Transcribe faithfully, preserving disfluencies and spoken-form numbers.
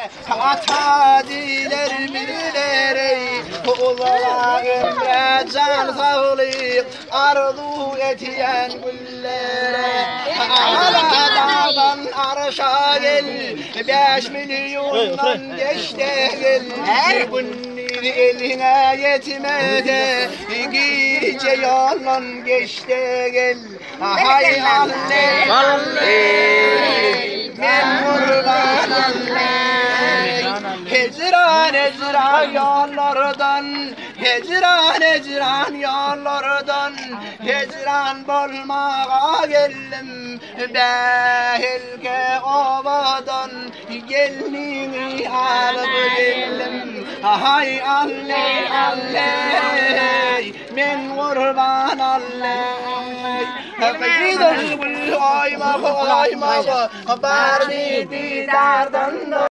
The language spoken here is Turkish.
ata diler bileri Ula ömre can sağlayıp arzu etiyen güllere Ala dağdan arşa gel beş milyondan geçte gel Bunni eline yetmedi gece yalan geçte gel Hay Allah men kurban Allah Hecran hecran yollardan Hecran hecran yollardan Hecran bulmağa geldim Behilke ovadan Gelini alıp geldim Hay Allah Allah men kurban Allah Gidiyor bu ayma ayma Barni didardan